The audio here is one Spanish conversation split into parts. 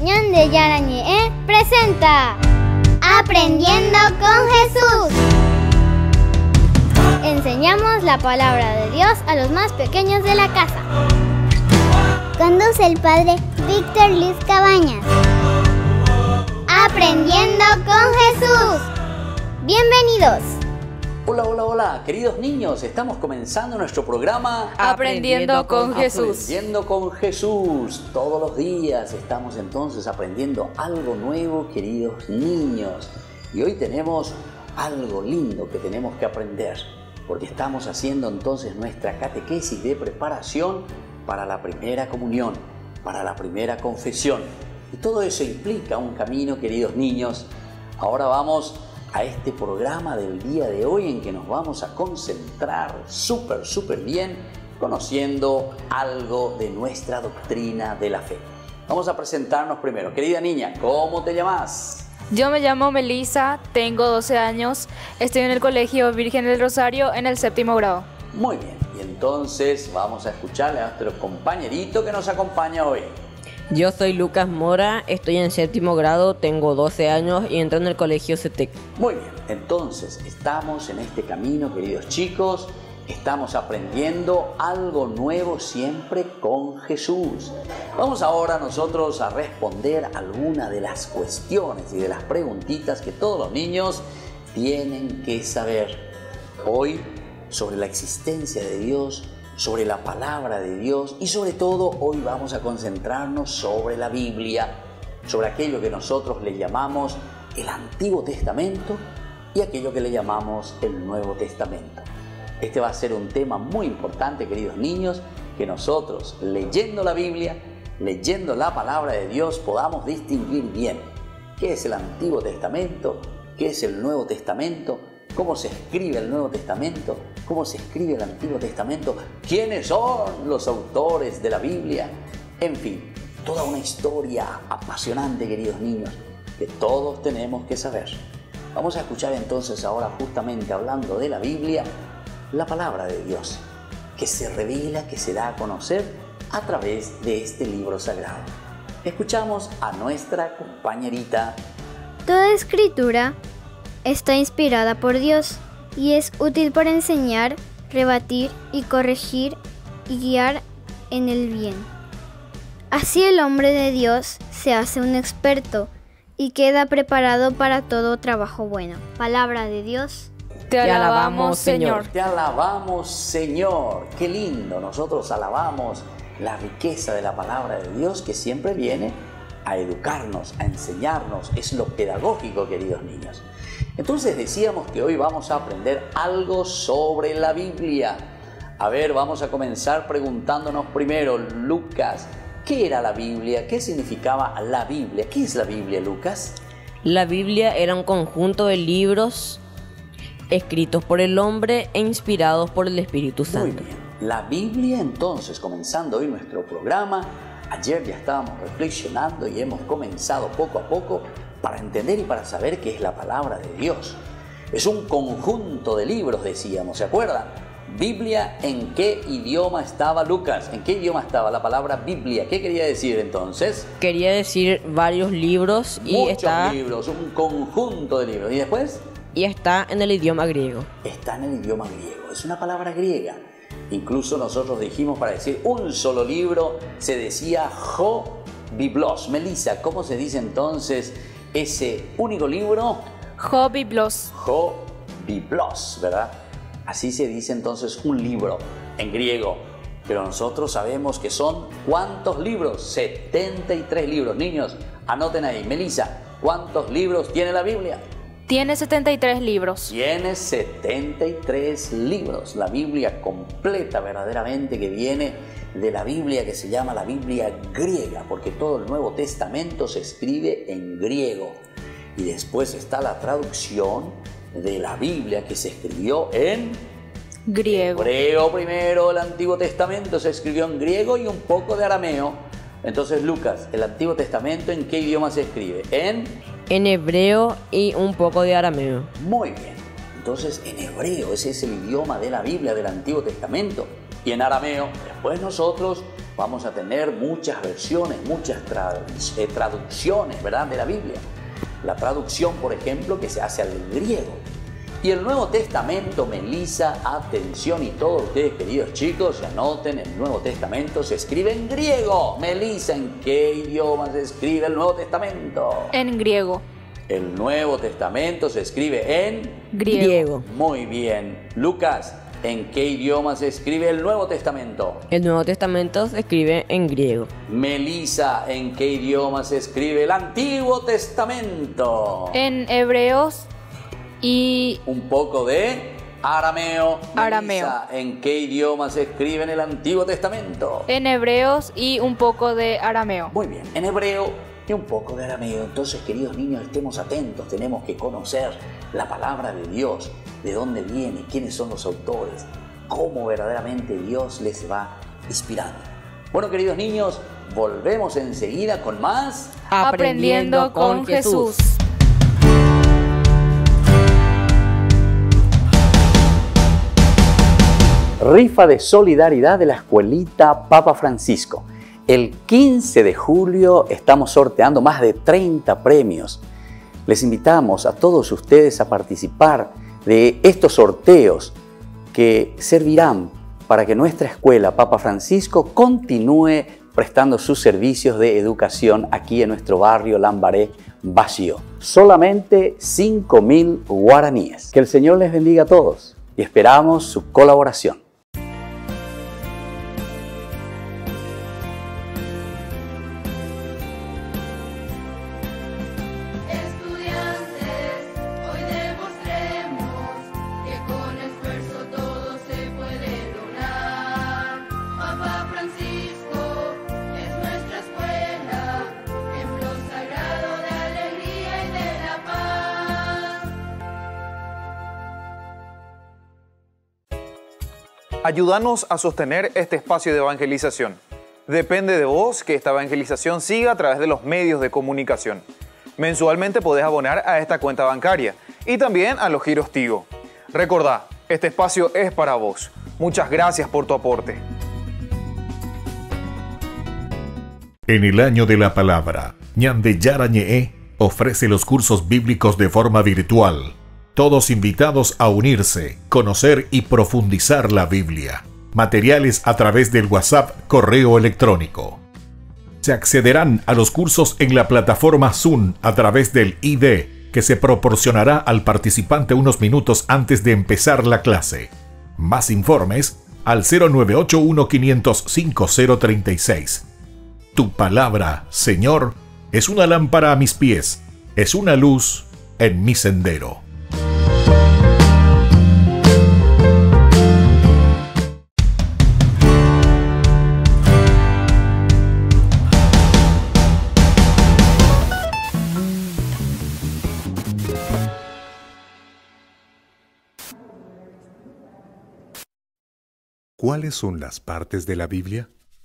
Ñan de Yarañe presenta Aprendiendo con Jesús. Enseñamos la palabra de Dios a los más pequeños de la casa. Conduce el padre Víctor Luis Cabañas. Aprendiendo con Jesús. Bienvenidos. Hola, hola, hola, queridos niños, estamos comenzando nuestro programa Aprendiendo con Jesús. Aprendiendo con Jesús. Todos los días estamos entonces aprendiendo algo nuevo, queridos niños. Y hoy tenemos algo lindo que tenemos que aprender, porque estamos haciendo entonces nuestra catequesis de preparación para la primera comunión, para la primera confesión. Y todo eso implica un camino, queridos niños. Ahora vamos a este programa del día de hoy en que nos vamos a concentrar súper bien conociendo algo de nuestra doctrina de la fe. Vamos a presentarnos primero. Querida niña, ¿cómo te llamas? Yo me llamo Melissa, tengo 12 años, estoy en el Colegio Virgen del Rosario en el 7º grado. Muy bien, y entonces vamos a escucharle a nuestro compañerito que nos acompaña hoy. Yo soy Lucas Mora, estoy en 7º grado, tengo 12 años y entro en el colegio CETEC. Muy bien, entonces estamos en este camino, queridos chicos, estamos aprendiendo algo nuevo siempre con Jesús. Vamos ahora nosotros a responder algunas de las cuestiones y de las preguntitas que todos los niños tienen que saber hoy sobre la existencia de Dios, sobre la palabra de Dios y sobre todo hoy vamos a concentrarnos sobre la Biblia, sobre aquello que nosotros le llamamos el Antiguo Testamento y aquello que le llamamos el Nuevo Testamento. Este va a ser un tema muy importante, queridos niños, que nosotros leyendo la Biblia, leyendo la palabra de Dios podamos distinguir bien qué es el Antiguo Testamento, qué es el Nuevo Testamento, cómo se escribe el Nuevo Testamento, cómo se escribe el Antiguo Testamento, quiénes son los autores de la Biblia, en fin, toda una historia apasionante, queridos niños, que todos tenemos que saber. Vamos a escuchar entonces ahora, justamente hablando de la Biblia, la palabra de Dios, que se revela, que se da a conocer a través de este libro sagrado. Escuchamos a nuestra compañerita. Toda escritura está inspirada por Dios y es útil para enseñar, rebatir y corregir y guiar en el bien. Así el hombre de Dios se hace un experto y queda preparado para todo trabajo bueno. Palabra de Dios. Te alabamos, Señor. Te alabamos, Señor. Qué lindo. Nosotros alabamos la riqueza de la palabra de Dios que siempre viene a educarnos, a enseñarnos. Es lo pedagógico, queridos niños. Entonces decíamos que hoy vamos a aprender algo sobre la Biblia. A ver, vamos a comenzar preguntándonos primero, Lucas, ¿qué era la Biblia? ¿Qué significaba la Biblia? ¿Qué es la Biblia, Lucas? La Biblia era un conjunto de libros escritos por el hombre e inspirados por el Espíritu Santo. Muy bien. La Biblia, entonces, comenzando hoy nuestro programa, ayer ya estábamos reflexionando y hemos comenzado poco a poco para entender y para saber qué es la palabra de Dios. Es un conjunto de libros, decíamos, ¿se acuerdan? Biblia, ¿en qué idioma estaba, Lucas? ¿En qué idioma estaba la palabra Biblia? ¿Qué quería decir entonces? Quería decir varios libros y Muchos libros, un conjunto de libros. ¿Y después? Y está en el idioma griego. Está en el idioma griego, es una palabra griega. Incluso nosotros dijimos, para decir un solo libro, se decía ho-biblos. Melissa, ¿cómo se dice entonces ese único libro? Ho-biblos. Ho-biblos, ¿verdad? Así se dice entonces un libro en griego. Pero nosotros sabemos que son ¿cuántos libros? 73 libros. Niños, anoten ahí. Melissa, ¿cuántos libros tiene la Biblia? Tiene 73 libros. Tiene 73 libros. La Biblia completa verdaderamente, que viene de la Biblia que se llama la Biblia griega, porque todo el Nuevo Testamento se escribe en griego. Y después está la traducción de la Biblia que se escribió en griego. Hebreo primero. El Antiguo Testamento se escribió en griego y un poco de arameo. Entonces, Lucas, ¿el Antiguo Testamento en qué idioma se escribe? En hebreo y un poco de arameo. Muy bien. Entonces, en hebreo, ese es el idioma de la Biblia del Antiguo Testamento. Y en arameo, después nosotros vamos a tener muchas versiones, muchas traducciones, ¿verdad?, de la Biblia. La traducción, por ejemplo, que se hace al griego. Y el Nuevo Testamento, Melissa, atención, y todos ustedes, queridos chicos, se anoten, el Nuevo Testamento se escribe en griego. Melissa, ¿en qué idioma se escribe el Nuevo Testamento? En griego. El Nuevo Testamento se escribe en Griego. Muy bien. Lucas, ¿en qué idioma se escribe el Nuevo Testamento? El Nuevo Testamento se escribe en griego. Melissa, ¿en qué idioma se escribe el Antiguo Testamento? En hebreos y Un poco de arameo. Arameo. Melissa, ¿en qué idioma se escribe en el Antiguo Testamento? en hebreos y un poco de arameo. Muy bien, en hebreo y un poco de arameo. Entonces, queridos niños, estemos atentos, tenemos que conocer la palabra de Dios, de dónde viene, quiénes son los autores, cómo verdaderamente Dios les va inspirando. Bueno, queridos niños, volvemos enseguida con más Aprendiendo con Jesús. Rifa de solidaridad de la escuelita Papa Francisco. El 15 de julio estamos sorteando más de 30 premios. Les invitamos a todos ustedes a participar de estos sorteos que servirán para que nuestra escuela Papa Francisco continúe prestando sus servicios de educación aquí en nuestro barrio Lambaré Bajío. Solamente 5.000 guaraníes. Que el Señor les bendiga a todos y esperamos su colaboración. Ayúdanos a sostener este espacio de evangelización. Depende de vos que esta evangelización siga a través de los medios de comunicación. Mensualmente podés abonar a esta cuenta bancaria y también a los giros Tigo. Recordá, este espacio es para vos. Muchas gracias por tu aporte. En el año de la palabra, Ñande Yarañe ofrece los cursos bíblicos de forma virtual. Todos invitados a unirse, conocer y profundizar la Biblia. Materiales a través del WhatsApp, correo electrónico. Se accederán a los cursos en la plataforma Zoom a través del ID, que se proporcionará al participante unos minutos antes de empezar la clase. Más informes al 0981 505 036. Tu palabra, Señor, es una lámpara a mis pies, es una luz en mi sendero. ¿Cuáles son las partes de la Biblia?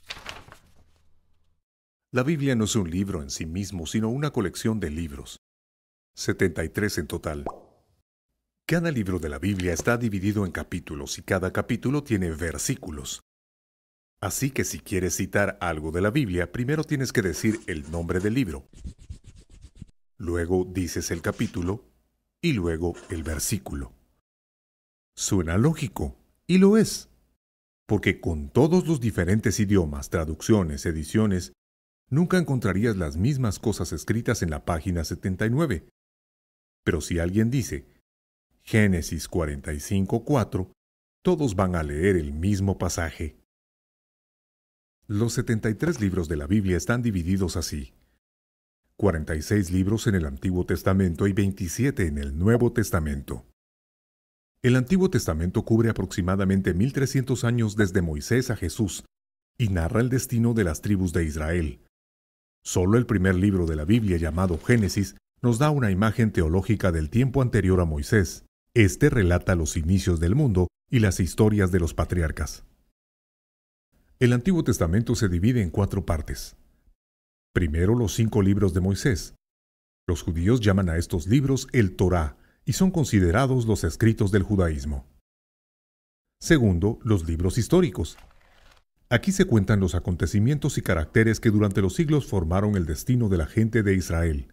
La Biblia no es un libro en sí mismo, sino una colección de libros. 73 en total. Cada libro de la Biblia está dividido en capítulos y cada capítulo tiene versículos. Así que si quieres citar algo de la Biblia, primero tienes que decir el nombre del libro. Luego dices el capítulo y luego el versículo. Suena lógico, y lo es. Porque con todos los diferentes idiomas, traducciones, ediciones, nunca encontrarías las mismas cosas escritas en la página 79. Pero si alguien dice Génesis 45:4, todos van a leer el mismo pasaje. Los 73 libros de la Biblia están divididos así: 46 libros en el Antiguo Testamento y 27 en el Nuevo Testamento. El Antiguo Testamento cubre aproximadamente 1300 años desde Moisés a Jesús y narra el destino de las tribus de Israel. Solo el primer libro de la Biblia, llamado Génesis, nos da una imagen teológica del tiempo anterior a Moisés. Este relata los inicios del mundo y las historias de los patriarcas. El Antiguo Testamento se divide en 4 partes. Primero, los 5 libros de Moisés. Los judíos llaman a estos libros el Torá, y son considerados los escritos del judaísmo. Segundo, los libros históricos. Aquí se cuentan los acontecimientos y caracteres que durante los siglos formaron el destino de la gente de Israel.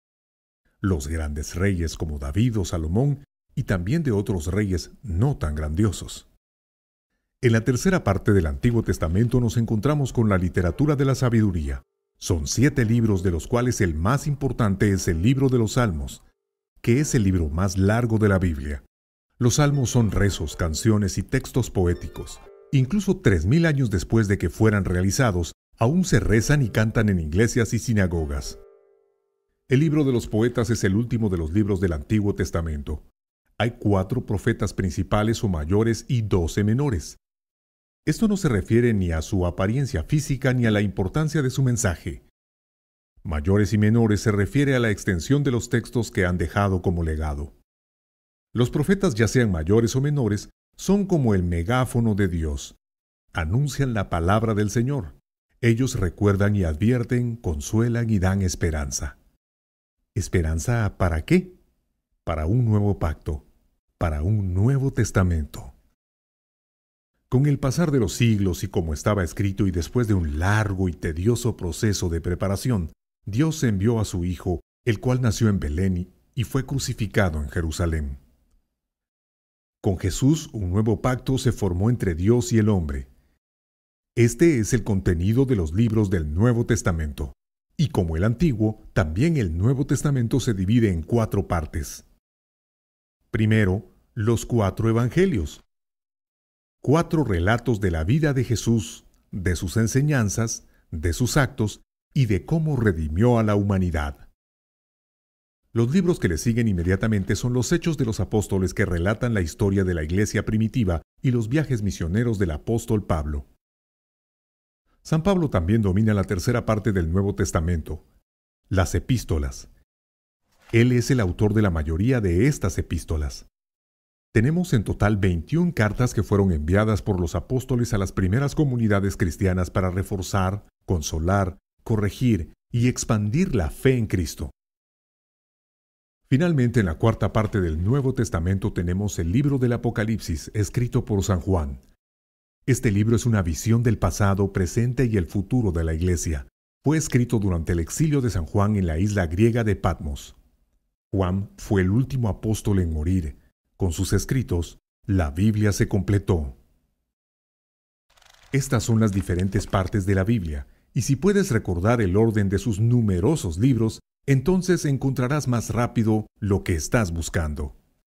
Los grandes reyes como David o Salomón, y también de otros reyes no tan grandiosos. En la tercera parte del Antiguo Testamento nos encontramos con la literatura de la sabiduría. Son 7 libros, de los cuales el más importante es el libro de los Salmos, que es el libro más largo de la Biblia. Los Salmos son rezos, canciones y textos poéticos. Incluso 3000 años después de que fueran realizados, aún se rezan y cantan en iglesias y sinagogas. El libro de los poetas es el último de los libros del Antiguo Testamento. Hay 4 profetas principales o mayores y 12 menores. Esto no se refiere ni a su apariencia física ni a la importancia de su mensaje. Mayores y menores se refiere a la extensión de los textos que han dejado como legado. Los profetas, ya sean mayores o menores, son como el megáfono de Dios. Anuncian la palabra del Señor. Ellos recuerdan y advierten, consuelan y dan esperanza. ¿Esperanza para qué? Para un nuevo pacto, para un nuevo testamento. Con el pasar de los siglos y como estaba escrito y después de un largo y tedioso proceso de preparación, Dios envió a su Hijo, el cual nació en Belén y fue crucificado en Jerusalén. Con Jesús, un nuevo pacto se formó entre Dios y el hombre. Este es el contenido de los libros del Nuevo Testamento. Y como el Antiguo, también el Nuevo Testamento se divide en 4 partes. Primero, los 4 Evangelios. 4 relatos de la vida de Jesús, de sus enseñanzas, de sus actos y de cómo redimió a la humanidad. Los libros que le siguen inmediatamente son los Hechos de los Apóstoles, que relatan la historia de la iglesia primitiva y los viajes misioneros del apóstol Pablo. San Pablo también domina la tercera parte del Nuevo Testamento, las epístolas. Él es el autor de la mayoría de estas epístolas. Tenemos en total 21 cartas que fueron enviadas por los apóstoles a las primeras comunidades cristianas para reforzar, consolar, corregir y expandir la fe en Cristo. Finalmente, en la cuarta parte del Nuevo Testamento tenemos el libro del Apocalipsis, escrito por San Juan. Este libro es una visión del pasado, presente y el futuro de la Iglesia. Fue escrito durante el exilio de San Juan en la isla griega de Patmos. Juan fue el último apóstol en morir. Con sus escritos, la Biblia se completó. Estas son las diferentes partes de la Biblia, y si puedes recordar el orden de sus numerosos libros, entonces encontrarás más rápido lo que estás buscando.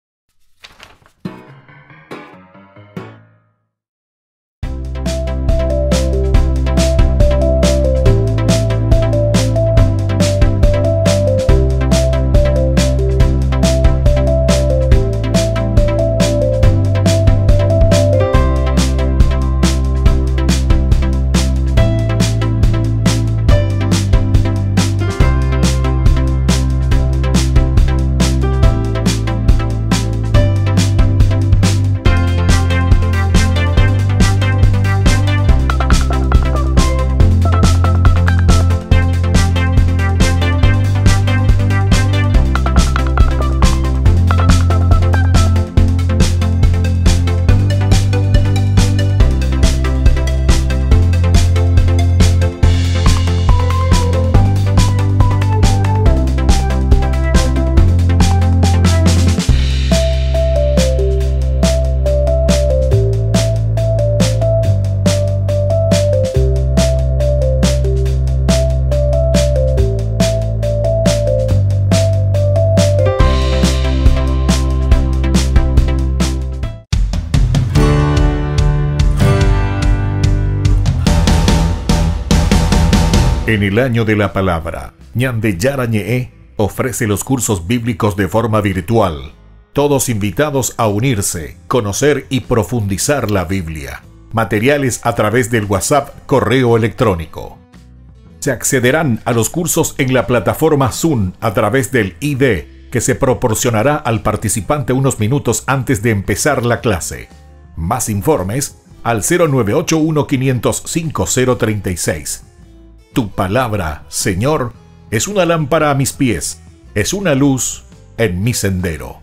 En el año de la palabra, Ñande Yarañe ofrece los cursos bíblicos de forma virtual. Todos invitados a unirse, conocer y profundizar la Biblia. Materiales a través del WhatsApp, correo electrónico. Se accederán a los cursos en la plataforma Zoom a través del ID, que se proporcionará al participante unos minutos antes de empezar la clase. Más informes al 0981 505 036. Tu palabra, Señor, es una lámpara a mis pies, es una luz en mi sendero.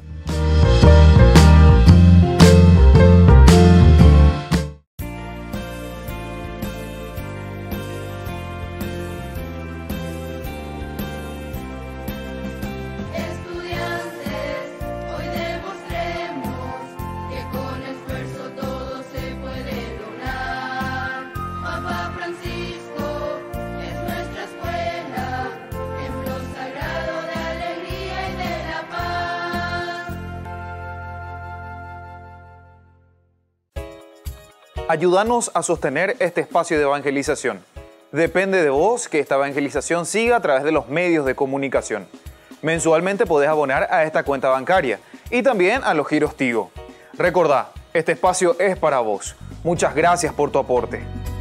Ayúdanos a sostener este espacio de evangelización. Depende de vos que esta evangelización siga a través de los medios de comunicación. Mensualmente podés abonar a esta cuenta bancaria y también a los giros Tigo. Recordá, este espacio es para vos. Muchas gracias por tu aporte.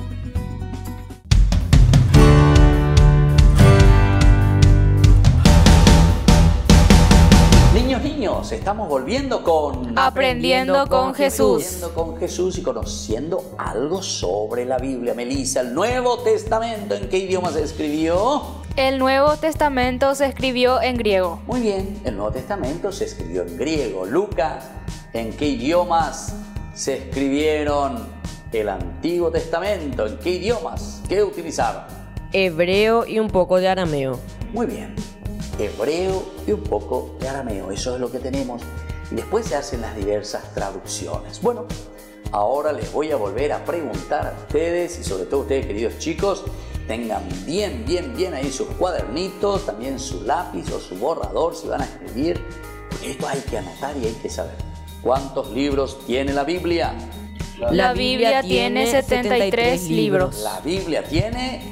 Niños, estamos volviendo con Aprendiendo con Jesús. Aprendiendo con Jesús y conociendo algo sobre la Biblia. Melissa, el Nuevo Testamento, ¿en qué idioma se escribió? El Nuevo Testamento se escribió en griego. Muy bien, el Nuevo Testamento se escribió en griego. Lucas, ¿en qué idiomas se escribieron el Antiguo Testamento? ¿En qué idiomas? ¿Qué utilizaron? Hebreo y un poco de arameo. Muy bien. Hebreo y un poco de arameo, eso es lo que tenemos. Y después se hacen las diversas traducciones. Bueno, ahora les voy a volver a preguntar a ustedes, y sobre todo ustedes, queridos chicos, tengan bien ahí sus cuadernitos, también su lápiz o su borrador si van a escribir, porque esto hay que anotar y hay que saber. ¿Cuántos libros tiene la Biblia? La Biblia tiene 73 libros. La Biblia tiene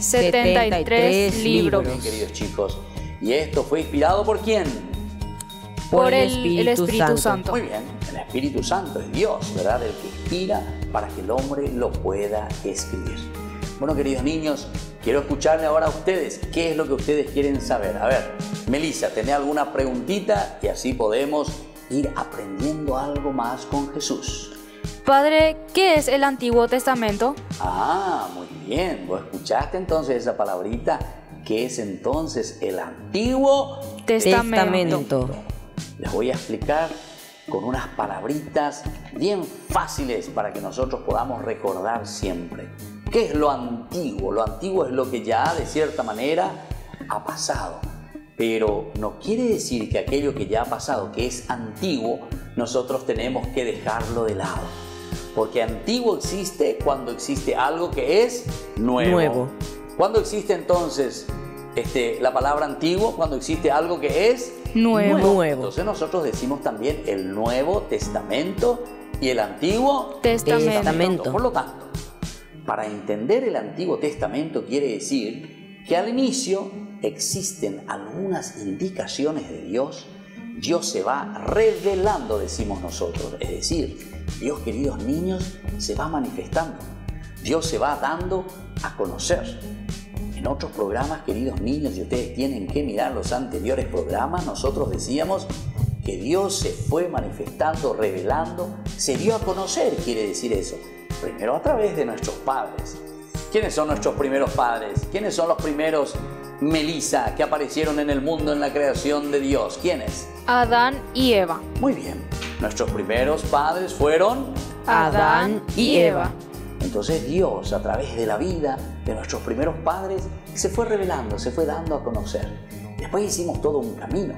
73 libros. Bien, queridos chicos. ¿Y esto fue inspirado por quién? Por el Espíritu Santo. Muy bien, el Espíritu Santo es Dios, ¿verdad? El que inspira para que el hombre lo pueda escribir. Bueno, queridos niños, quiero escucharle ahora a ustedes. ¿Qué es lo que ustedes quieren saber? A ver, Melissa, ¿tenés alguna preguntita? Y así podemos ir aprendiendo algo más con Jesús. Padre, ¿qué es el Antiguo Testamento? Ah, muy bien. ¿Vos escuchaste entonces esa palabrita? ¿Qué es entonces el Antiguo Testamento? Les voy a explicar con unas palabritas bien fáciles para que nosotros podamos recordar siempre. ¿Qué es lo antiguo? Lo antiguo es lo que ya de cierta manera ha pasado. Pero no quiere decir que aquello que ya ha pasado, que es antiguo, nosotros tenemos que dejarlo de lado. Porque antiguo existe cuando existe algo que es nuevo. ¿Cuándo existe entonces la palabra antiguo? Cuando existe algo que es nuevo. Entonces nosotros decimos también el Nuevo Testamento y el Antiguo Testamento. Por lo tanto, para entender el Antiguo Testamento quiere decir que al inicio existen algunas indicaciones de Dios. Dios se va revelando, decimos nosotros. Es decir, Dios, queridos niños, se va manifestando. Dios se va dando a conocer. En otros programas, queridos niños, y ustedes tienen que mirar los anteriores programas, nosotros decíamos que Dios se fue manifestando, revelando, se dio a conocer, quiere decir eso. Primero a través de nuestros padres. ¿Quiénes son nuestros primeros padres? ¿Quiénes son los primeros Melissa que aparecieron en el mundo en la creación de Dios? ¿Quiénes? Adán y Eva. Muy bien. Nuestros primeros padres fueron Adán y Eva. Entonces Dios, a través de la vida de nuestros primeros padres, se fue revelando, se fue dando a conocer. Después hicimos todo un camino.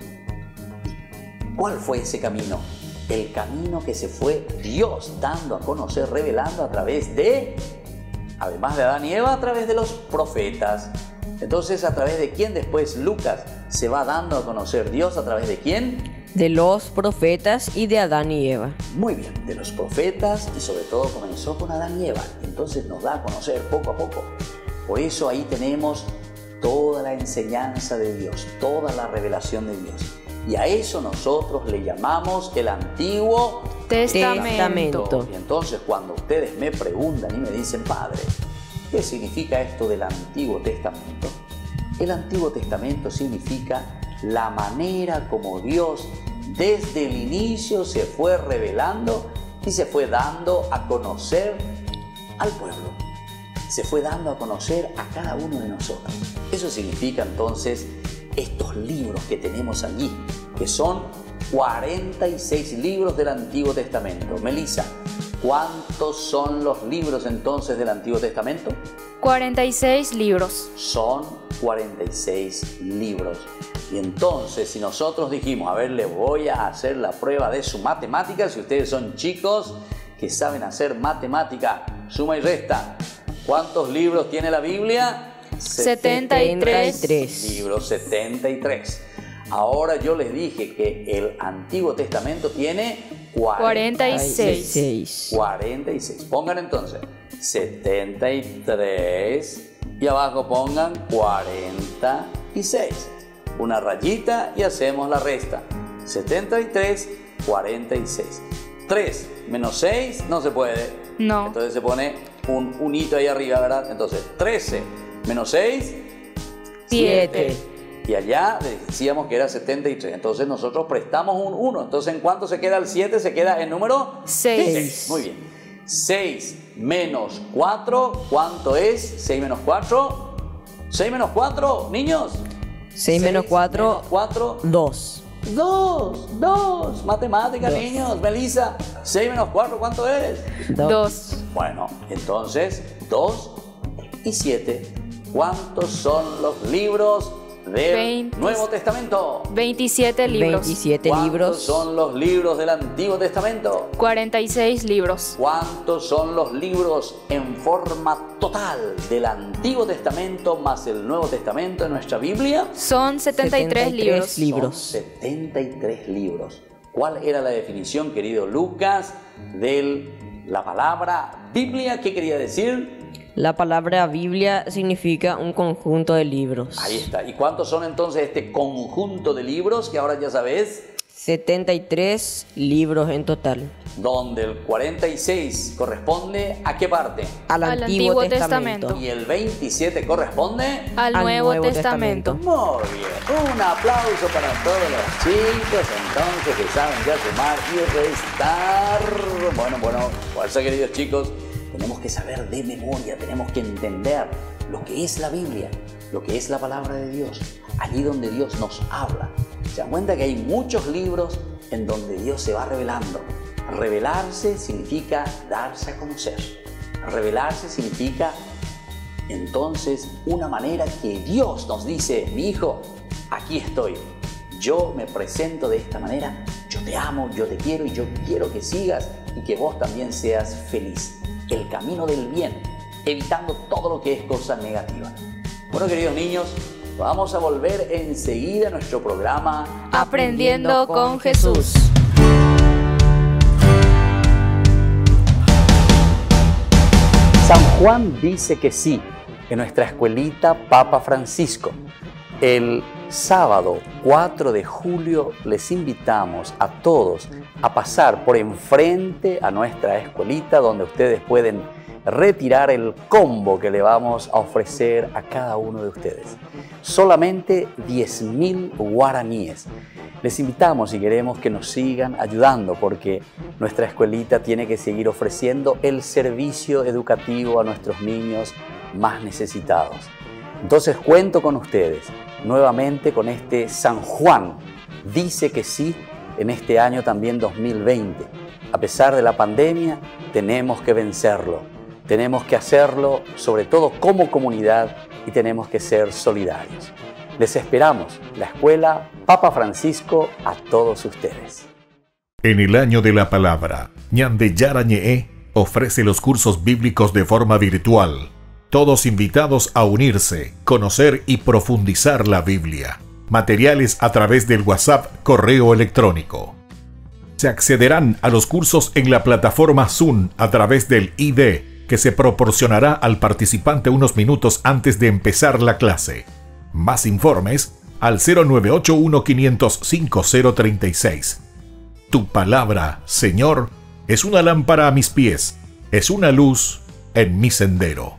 ¿Cuál fue ese camino? El camino que se fue Dios dando a conocer, revelando a través de, además de Adán y Eva, a través de los profetas. Entonces, ¿a través de quién después Lucas se va dando a conocer Dios? ¿A través de quién? De los profetas y de Adán y Eva. Muy bien, de los profetas, y sobre todo comenzó con Adán y Eva. Entonces nos da a conocer poco a poco. Por eso ahí tenemos toda la enseñanza de Dios, toda la revelación de Dios. Y a eso nosotros le llamamos el Antiguo Testamento. Y entonces cuando ustedes me preguntan y me dicen, Padre, ¿qué significa esto del Antiguo Testamento? El Antiguo Testamento significa la manera como Dios desde el inicio se fue revelando y se fue dando a conocer al pueblo. Se fue dando a conocer a cada uno de nosotros. Eso significa entonces estos libros que tenemos allí, que son 46 libros del Antiguo Testamento. Melissa, ¿cuántos son los libros entonces del Antiguo Testamento? 46 libros. Son 46 libros. Y entonces, si nosotros dijimos, a ver, les voy a hacer la prueba de su matemática, si ustedes son chicos que saben hacer matemática, suma y resta, ¿cuántos libros tiene la Biblia? 73 libros, 73. Ahora yo les dije que el Antiguo Testamento tiene 46. 46. Pongan entonces 73 y abajo pongan 46. Una rayita y hacemos la resta. 73, 46. 3 menos 6 no se puede. No. Entonces se pone un hito ahí arriba, ¿verdad? Entonces 13 menos 6, 7. Y allá decíamos que era 73. Entonces nosotros prestamos un 1. Entonces, ¿en cuánto se queda el 7? Se queda en número 6. Muy bien. 6 menos 4, ¿cuánto es? 6 menos 4. 6 menos 4, niños. 6 menos 4, menos 4. 2. 2. Matemática, niños. Melissa, 6 menos 4, ¿cuánto es? 2. Bueno, entonces 2 y 7. ¿Cuántos son los libros del Nuevo Testamento? 27 libros. 27 ¿Cuántos libros. son los libros del Antiguo Testamento? 46 libros. ¿Cuántos son los libros en forma total del Antiguo Testamento más el Nuevo Testamento en nuestra Biblia? Son 73 libros. Son 73 libros. ¿Cuál era la definición, querido Lucas, de la palabra Biblia? ¿Qué quería decir? La palabra Biblia significa un conjunto de libros. Ahí está. ¿Y cuántos son entonces este conjunto de libros que ahora ya sabes? 73 libros en total. Donde el 46 corresponde ¿a qué parte? Al Antiguo Testamento. Y el 27 corresponde Al Nuevo Testamento. Muy bien. Un aplauso para todos los chicos entonces que saben ya sumar y restar. Bueno, por eso, queridos chicos, tenemos que saber de memoria, tenemos que entender lo que es la Biblia, lo que es la palabra de Dios, allí donde Dios nos habla. Se dan cuenta que hay muchos libros en donde Dios se va revelando. Revelarse significa darse a conocer. Revelarse significa entonces una manera que Dios nos dice: mi hijo, aquí estoy. Yo me presento de esta manera, yo te amo, yo te quiero y yo quiero que sigas y que vos también seas feliz. El camino del bien, evitando todo lo que es cosa negativa. Bueno, queridos niños, vamos a volver enseguida a nuestro programa Aprendiendo con Jesús. San Juan dice que sí, en nuestra escuelita Papa Francisco. El sábado 4 de julio les invitamos a todos a pasar por enfrente a nuestra escuelita, donde ustedes pueden retirar el combo que le vamos a ofrecer a cada uno de ustedes. Solamente 10.000 guaraníes. Les invitamos y queremos que nos sigan ayudando, porque nuestra escuelita tiene que seguir ofreciendo el servicio educativo a nuestros niños más necesitados. Entonces cuento con ustedes nuevamente con este San Juan. Dice que sí en este año también 2020. A pesar de la pandemia, tenemos que vencerlo. Tenemos que hacerlo sobre todo como comunidad y tenemos que ser solidarios. Les esperamos, la Escuela Papa Francisco, a todos ustedes. En el año de la palabra, Ñande Yarañe ofrece los cursos bíblicos de forma virtual. Todos invitados a unirse, conocer y profundizar la Biblia. Materiales a través del WhatsApp, correo electrónico. Se accederán a los cursos en la plataforma Zoom a través del ID, que se proporcionará al participante unos minutos antes de empezar la clase. Más informes al 0981-500-5036. Tu palabra, Señor, es una lámpara a mis pies, es una luz en mi sendero.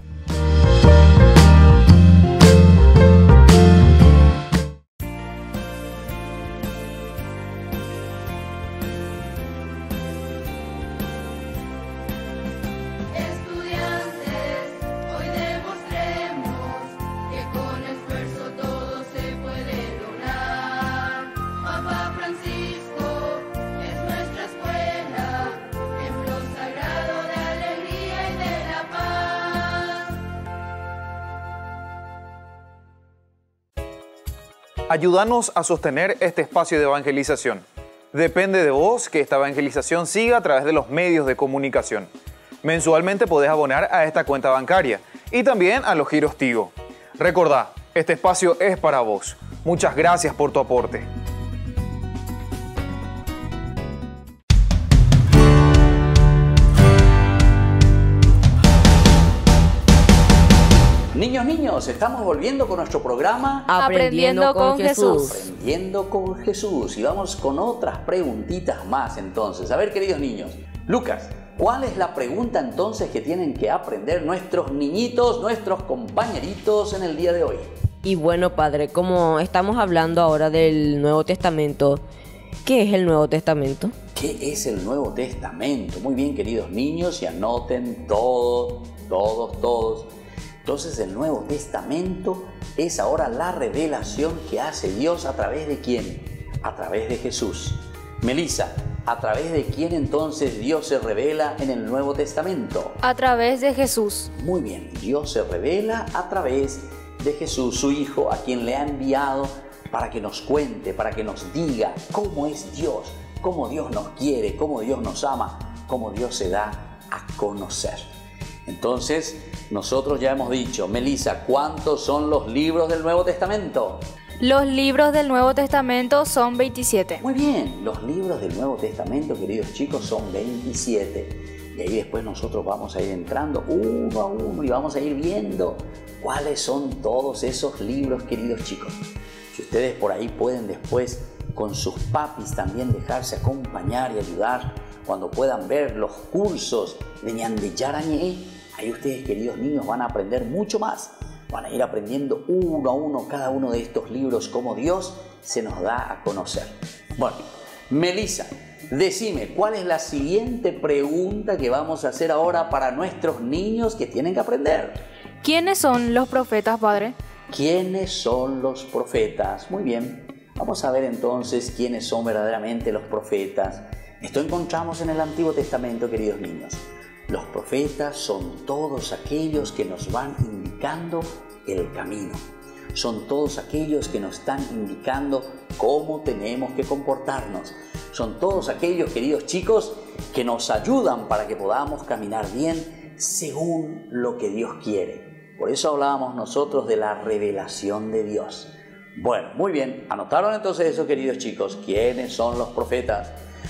Ayúdanos a sostener este espacio de evangelización. Depende de vos que esta evangelización siga a través de los medios de comunicación. Mensualmente podés abonar a esta cuenta bancaria y también a los giros Tigo. Recordá, este espacio es para vos. Muchas gracias por tu aporte. Niños, estamos volviendo con nuestro programa Aprendiendo con Jesús. Aprendiendo con Jesús. Y vamos con otras preguntitas más entonces. A ver, queridos niños. Lucas, ¿cuál es la pregunta entonces que tienen que aprender nuestros niñitos, nuestros compañeritos en el día de hoy? Y bueno, padre, como estamos hablando ahora del Nuevo Testamento, ¿qué es el Nuevo Testamento? ¿Qué es el Nuevo Testamento? Muy bien, queridos niños, y anoten todos. Entonces, el Nuevo Testamento es ahora la revelación que hace Dios a través de ¿quién? A través de Jesús. Melissa, ¿a través de quién entonces Dios se revela en el Nuevo Testamento? A través de Jesús. Muy bien, Dios se revela a través de Jesús, su Hijo, a quien le ha enviado para que nos cuente, para que nos diga cómo es Dios, cómo Dios nos quiere, cómo Dios nos ama, cómo Dios se da a conocer. Entonces, nosotros ya hemos dicho, Melissa, ¿cuántos son los libros del Nuevo Testamento? Los libros del Nuevo Testamento son 27. Muy bien, los libros del Nuevo Testamento, queridos chicos, son 27. Y ahí después nosotros vamos a ir entrando uno a uno y vamos a ir viendo cuáles son todos esos libros, queridos chicos. Si ustedes por ahí pueden después con sus papis también dejarse acompañar y ayudar cuando puedan ver los cursos de Ñande Yarañé, ahí ustedes, queridos niños, van a aprender mucho más. Van a ir aprendiendo uno a uno cada uno de estos libros, cómo Dios se nos da a conocer. Bueno, Melissa, decime, ¿cuál es la siguiente pregunta que vamos a hacer ahora para nuestros niños que tienen que aprender? ¿Quiénes son los profetas, padre? ¿Quiénes son los profetas? Muy bien, vamos a ver entonces quiénes son verdaderamente los profetas. Esto encontramos en el Antiguo Testamento, queridos niños. Los profetas son todos aquellos que nos van indicando el camino. Son todos aquellos que nos están indicando cómo tenemos que comportarnos. Son todos aquellos, queridos chicos, que nos ayudan para que podamos caminar bien según lo que Dios quiere. Por eso hablábamos nosotros de la revelación de Dios. Bueno, muy bien. ¿Anotaron entonces eso, queridos chicos? ¿Quiénes son los profetas?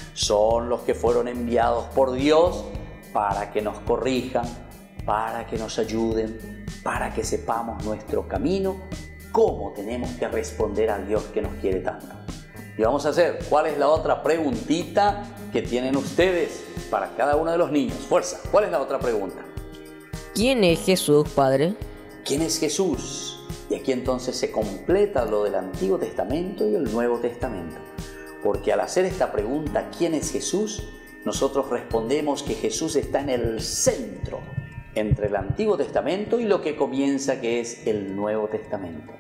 Son los que fueron enviados por Dios para que nos corrijan, para que nos ayuden, para que sepamos nuestro camino, cómo tenemos que responder a Dios que nos quiere tanto. Y vamos a hacer, ¿cuál es la otra preguntita que tienen ustedes para cada uno de los niños? Fuerza, ¿cuál es la otra pregunta? ¿Quién es Jesús, padre? ¿Quién es Jesús? Y aquí entonces se completa lo del Antiguo Testamento y el Nuevo Testamento. Porque al hacer esta pregunta, ¿quién es Jesús?, nosotros respondemos que Jesús está en el centro entre el Antiguo Testamento y lo que comienza, que es el Nuevo Testamento.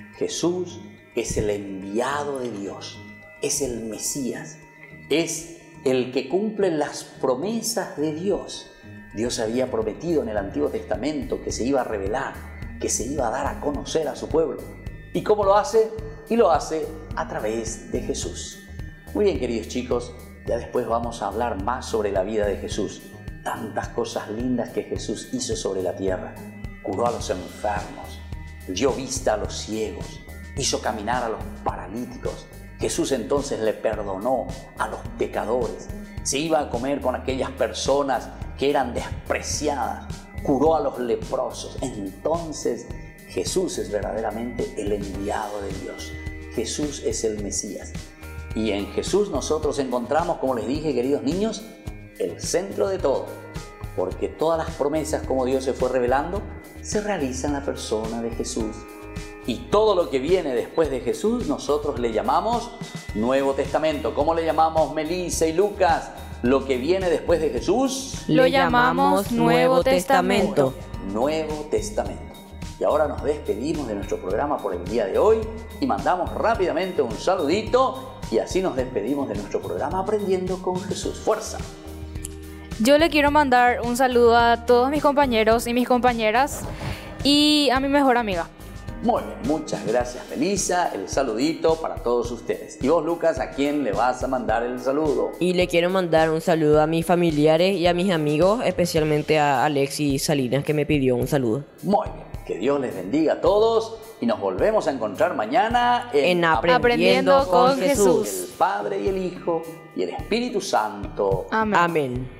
Jesús es el enviado de Dios, es el Mesías, es el que cumple las promesas de Dios. Dios había prometido en el Antiguo Testamento que se iba a revelar, que se iba a dar a conocer a su pueblo. ¿Y cómo lo hace? Y lo hace a través de Jesús. Muy bien, queridos chicos, ya después vamos a hablar más sobre la vida de Jesús. Tantas cosas lindas que Jesús hizo sobre la tierra. Curó a los enfermos, dio vista a los ciegos, hizo caminar a los paralíticos. Jesús entonces le perdonó a los pecadores. Se iba a comer con aquellas personas que eran despreciadas. Curó a los leprosos. Entonces Jesús es verdaderamente el enviado de Dios. Jesús es el Mesías. Y en Jesús nosotros encontramos, como les dije, queridos niños, el centro de todo. Porque todas las promesas, como Dios se fue revelando, se realizan en la persona de Jesús. Y todo lo que viene después de Jesús, nosotros le llamamos Nuevo Testamento. ¿Cómo le llamamos, Melissa y Lucas? Lo que viene después de Jesús Lo llamamos Nuevo Testamento. Nuevo Testamento. Y ahora nos despedimos de nuestro programa por el día de hoy y mandamos rápidamente un saludito y así nos despedimos de nuestro programa Aprendiendo con Jesús. ¡Fuerza! Yo le quiero mandar un saludo a todos mis compañeros y mis compañeras y a mi mejor amiga. Muy bien, muchas gracias, Melissa. El saludito para todos ustedes. Y vos, Lucas, ¿a quién le vas a mandar el saludo? Y le quiero mandar un saludo a mis familiares y a mis amigos, especialmente a Alexis Salinas, que me pidió un saludo. Muy bien, que Dios les bendiga a todos y nos volvemos a encontrar mañana en Aprendiendo con Jesús. El Padre y el Hijo y el Espíritu Santo. Amén. Amén.